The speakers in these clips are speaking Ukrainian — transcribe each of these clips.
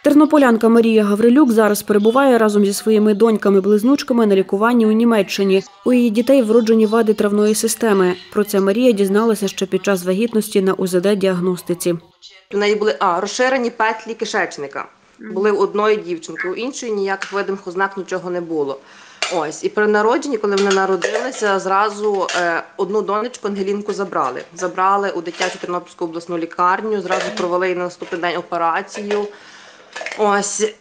Тернополянка Марія Гаврилюк зараз перебуває разом зі своїми доньками-близнючками на лікуванні у Німеччині. У її дітей вроджені вади травної системи. Про це Марія дізналася ще під час вагітності на УЗД-діагностиці. У неї були розширені петлі кишечника. Були у одної дівчинки, у іншої ніяких видимих ознак нічого не було. Ось, і при народженні, коли вони народилися, зразу одну донечку, Ангелінку, забрали. Забрали у дитячу Тернопільську обласну лікарню, зразу провели їй на наступний день операцію. Ось,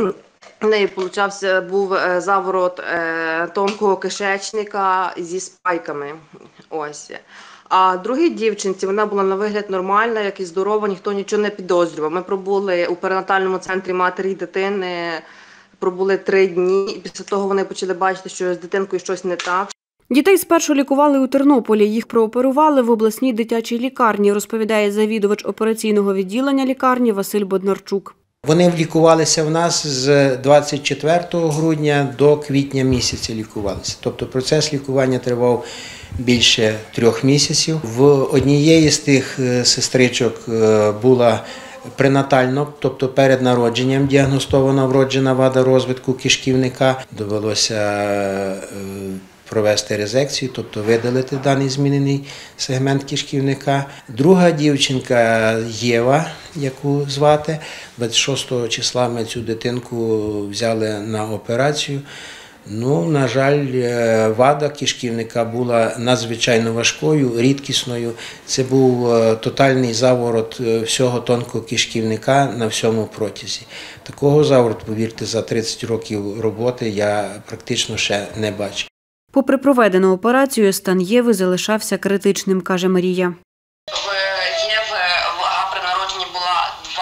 у неї був заворот тонкого кишечника зі спайками. Ось. А другій дівчинці, вона була на вигляд нормальна, як і здорова, ніхто нічого не підозрював. Ми пробули у перинатальному центрі матері і дитини, пробули 3 дні, і після того вони почали бачити, що з дитинкою щось не так. Дітей спершу лікували у Тернополі. Їх прооперували в обласній дитячій лікарні, розповідає завідувач операційного відділення лікарні Василь Боднарчук. Вони лікувалися в нас з 24 грудня до квітня місяця лікувалися. Тобто процес лікування тривав більше 3 місяців. В однієї з тих сестричок була пренатально, тобто перед народженням діагностована вроджена вада розвитку кишківника. Довелося провести резекцію, тобто видалити даний змінений сегмент кишківника. Друга дівчинка Єва, яку звати, 26 числа ми цю дитинку взяли на операцію. На жаль, вада кишківника була надзвичайно важкою, рідкісною. Це був тотальний заворот всього тонкого кишківника на всьому протязі. Такого завороту, повірте, за 30 років роботи я практично ще не бачив. Попри проведену операцію, стан Єви залишався критичним, каже Марія. В Єви вага при народженні була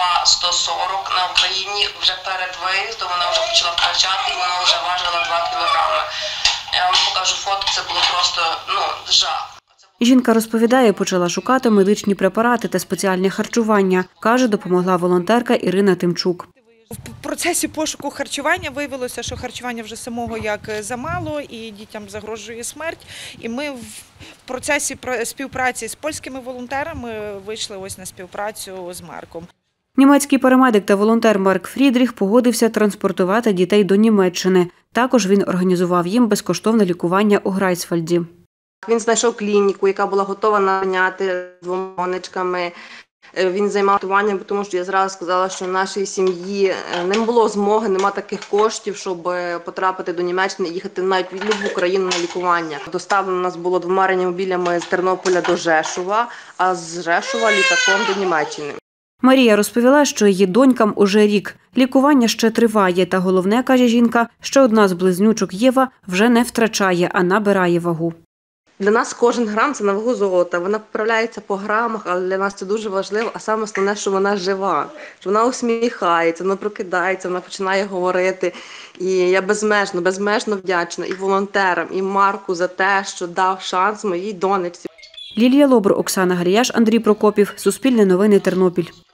2,140, на Україні вже перед виїздом вона вже почала втрачати і вона вже важила 2 кілограми. Я вам покажу фото, це було просто жах. Жінка розповідає, почала шукати медичні препарати та спеціальне харчування. Каже, допомогла волонтерка Ірина Тимчук. В процесі пошуку харчування виявилося, що харчування вже самого як замало і дітям загрожує смерть. І ми в процесі співпраці з польськими волонтерами вийшли ось на співпрацю з Марком. Німецький парамедик та волонтер Марк Фрідріх погодився транспортувати дітей до Німеччини. Також він організував їм безкоштовне лікування у Грайсфальді. Він знайшов клініку, яка була готова наняти 2 донечками. Він займав лікуванням, тому що я зразу сказала, що в нашій сім'ї не було змоги, немає таких коштів, щоб потрапити до Німеччини і їхати навіть в будь-яку країну на лікування. Доставлено нас було 2 реанімобілями з Тернополя до Жешува, а з Жешува літаком до Німеччини. Марія розповіла, що її донькам уже рік. Лікування ще триває, та головне, каже жінка, що одна з близнючок Єва вже не втрачає, а набирає вагу. Для нас кожен грам – це на вагу золота. Вона поправляється по грамах, але для нас це дуже важливо. А саме основне, що вона жива, що вона усміхається, вона прокидається, вона починає говорити. І я безмежно вдячна і волонтерам, і Марку за те, що дав шанс моїй донечці. Лілія Лобур, Оксана Гаріяш, Андрій Прокопів. Суспільне новини, Тернопіль.